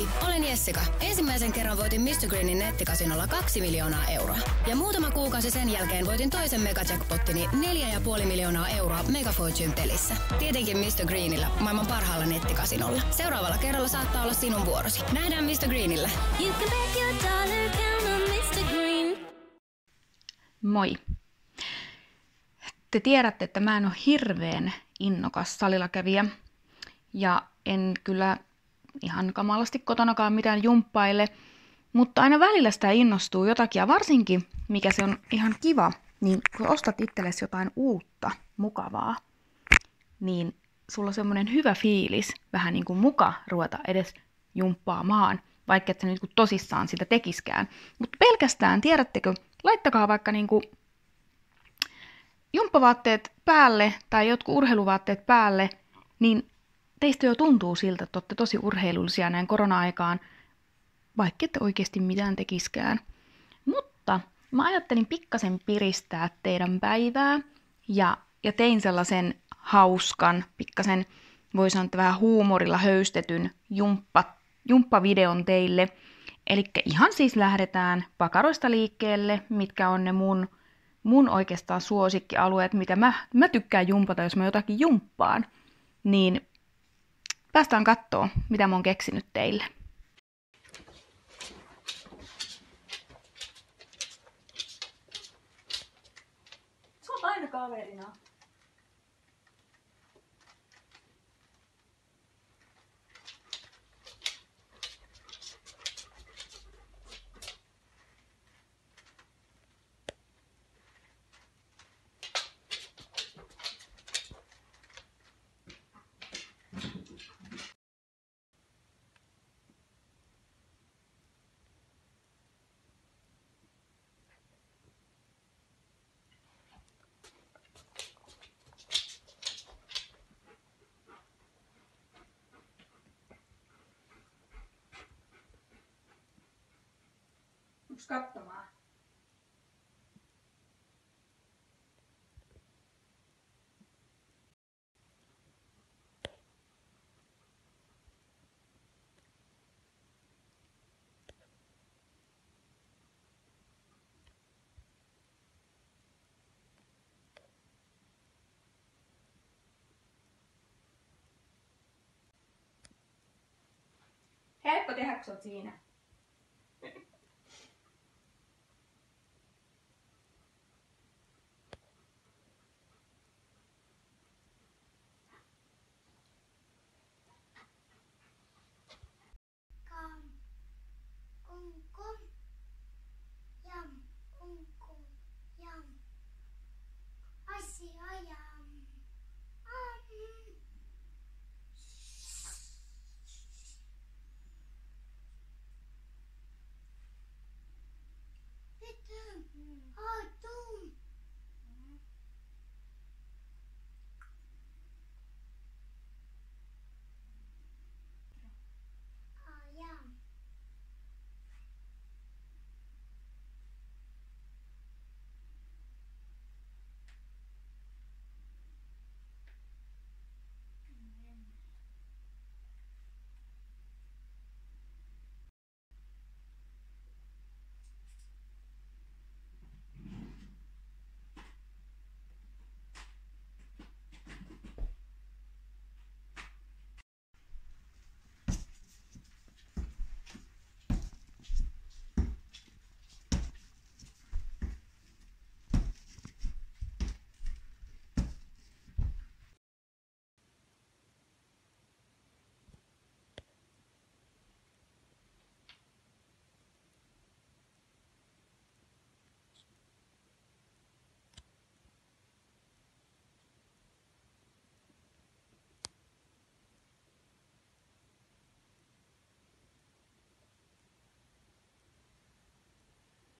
Hei, olen Jessica. Ensimmäisen kerran voitin Mr. Greenin nettikasinolla 2 miljoonaa euroa. Ja muutama kuukausi sen jälkeen voitin toisen megajackpottini 4,5 miljoonaa euroa Mega Fortune-pelissä. Tietenkin Mr. Greenillä, maailman parhaalla nettikasinolla. Seuraavalla kerralla saattaa olla sinun vuorosi. Nähdään Mr. Greenillä. You can bet your dollar count on Mr. Green. Moi. Te tiedätte, että mä en ole hirveän innokas salilakävijä. Ja en kyllä ihan kamalasti kotonakaan mitään jumppaile. Mutta aina välillä sitä innostuu jotakin. Ja varsinkin, mikä se on ihan kiva, niin kun ostat itsellesi jotain uutta, mukavaa, niin sulla on semmoinen hyvä fiilis vähän niin kuin muka ruveta edes jumppaamaan, vaikka et sä nyt tosissaan sitä tekiskään. Mutta pelkästään, tiedättekö, laittakaa vaikka niinku jumppavaatteet päälle tai jotkut urheiluvaatteet päälle, niin teistä jo tuntuu siltä, että olette tosi urheilullisia näin korona-aikaan, vaikka ette oikeasti mitään tekiskään. Mutta mä ajattelin pikkasen piristää teidän päivää ja tein sellaisen hauskan, pikkasen voi sanoa, että vähän huumorilla höystetyn jumppavideon teille. Eli ihan siis lähdetään pakaroista liikkeelle, mitkä on ne mun oikeastaan suosikkialueet, mitä mä tykkään jumpata, jos mä jotakin jumppaan. Niin päästään kattoo, mitä mä oon keksinyt teille. Sä oot aina kaverina. Onks katsomaan? Helppo tehdä, kun sä oot siinä.